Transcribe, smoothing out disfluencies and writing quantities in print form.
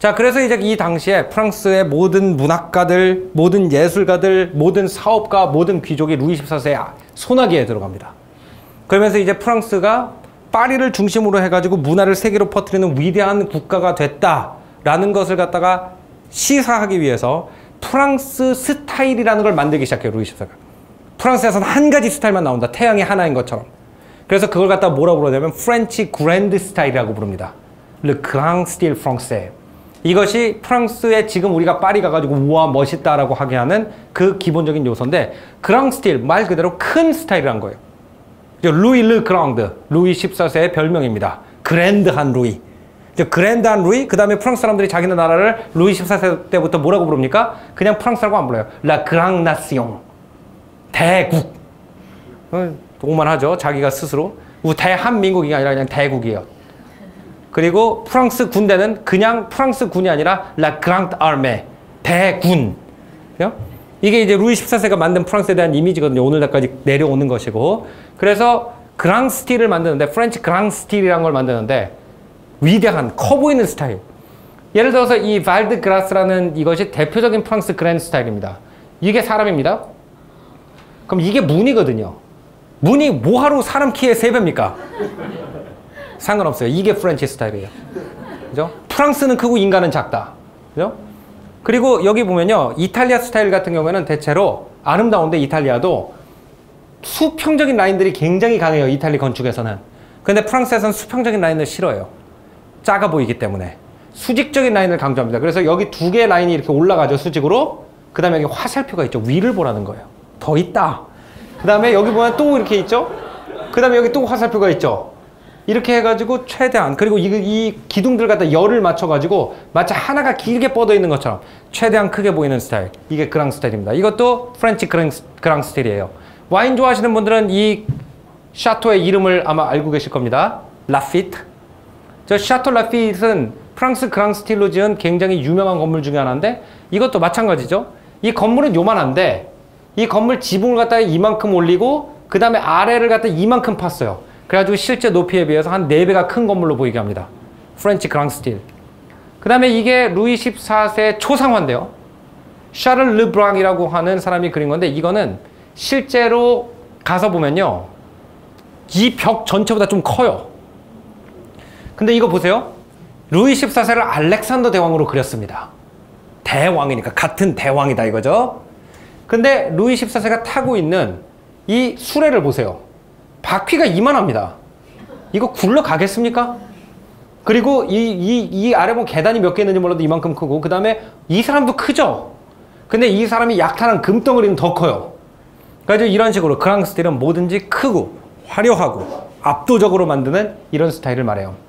자, 그래서 이제 이 당시에 프랑스의 모든 문학가들, 모든 예술가들, 모든 사업가, 모든 귀족이 루이 14세의 소나기에 들어갑니다. 그러면서 이제 프랑스가 파리를 중심으로 해가지고 문화를 세계로 퍼뜨리는 위대한 국가가 됐다라는 것을 갖다가 시사하기 위해서 프랑스 스타일이라는 걸 만들기 시작해요, 루이 14세가. 프랑스에서는 한 가지 스타일만 나온다. 태양이 하나인 것처럼. 그래서 그걸 갖다가 뭐라고 부르냐면 프렌치 그랜드 스타일이라고 부릅니다. Le Grand Style Français. 이것이 프랑스에 지금 우리가 파리 가가지고 우와 멋있다라고 하게 하는 그 기본적인 요소인데 그랑 스틸 말 그대로 큰 스타일이란 거예요. 루이 르 그랑드, 루이 14세의 별명입니다. 그랜드한 루이. 그랜드한 루이, 그 다음에 프랑스 사람들이 자기네 나라를 루이 14세 때부터 뭐라고 부릅니까? 그냥 프랑스라고 안 불러요. La Grande Nation. 대국. 오만하죠. 자기가 스스로. 대한민국이 아니라 그냥 대국이에요. 그리고 프랑스 군대는 그냥 프랑스 군이 아니라 La Grande Armée. 대군. 이게 이제 루이 14세가 만든 프랑스에 대한 이미지거든요. 오늘날까지 내려오는 것이고. 그래서 그랑 스틸을 만드는데, 프렌치 그랑 스틸이라는 걸 만드는데, 위대한, 커 보이는 스타일. 예를 들어서 이 발드 그라스라는 이것이 대표적인 프랑스 그랜드 스타일입니다. 이게 사람입니다. 그럼 이게 문이거든요. 문이 뭐하러 사람 키의 3배입니까? 상관없어요. 이게 프렌치 스타일이에요. 그죠? 프랑스는 크고 인간은 작다. 그죠? 그리고 여기 보면요. 이탈리아 스타일 같은 경우에는 대체로 아름다운데 이탈리아도 수평적인 라인들이 굉장히 강해요. 이탈리 건축에서는. 근데 프랑스에서는 수평적인 라인을 싫어해요. 작아 보이기 때문에. 수직적인 라인을 강조합니다. 그래서 여기 2개의 라인이 이렇게 올라가죠. 수직으로. 그 다음에 여기 화살표가 있죠. 위를 보라는 거예요. 더 있다. 그 다음에 여기 보면 또 이렇게 있죠. 그 다음에 여기 또 화살표가 있죠. 이렇게 해가지고 최대한, 그리고 이 기둥들 갖다 열을 맞춰가지고 마치 하나가 길게 뻗어 있는 것처럼 최대한 크게 보이는 스타일. 이게 그랑 스타일입니다. 이것도 프렌치 그랑 스타일이에요. 와인 좋아하시는 분들은 이 샤토의 이름을 아마 알고 계실 겁니다. 라피트. 저 샤토 라피트는 프랑스 그랑 스틸로 지은 굉장히 유명한 건물 중에 하나인데 이것도 마찬가지죠. 이 건물은 요만한데 이 건물 지붕을 갖다가 이만큼 올리고 그 다음에 아래를 갖다 이만큼 팠어요. 그래가지고 실제 높이에 비해서 한 4배가 큰 건물로 보이게 합니다. 프렌치 그랑 스틸. 그 다음에 이게 루이 14세 초상화인데요. 샤를 르브랑이라고 하는 사람이 그린 건데 이거는 실제로 가서 보면요. 이 벽 전체보다 좀 커요. 근데 이거 보세요. 루이 14세를 알렉산더 대왕으로 그렸습니다. 대왕이니까 같은 대왕이다 이거죠. 근데 루이 14세가 타고 있는 이 수레를 보세요. 바퀴가 이만합니다. 이거 굴러가겠습니까? 그리고 이 아래 보면 계단이 몇 개 있는지 몰라도 이만큼 크고 그 다음에 이 사람도 크죠? 근데 이 사람이 약탈한 금덩어리는 더 커요. 그래서 이런 식으로 그랑 스틸은 뭐든지 크고 화려하고 압도적으로 만드는 이런 스타일을 말해요.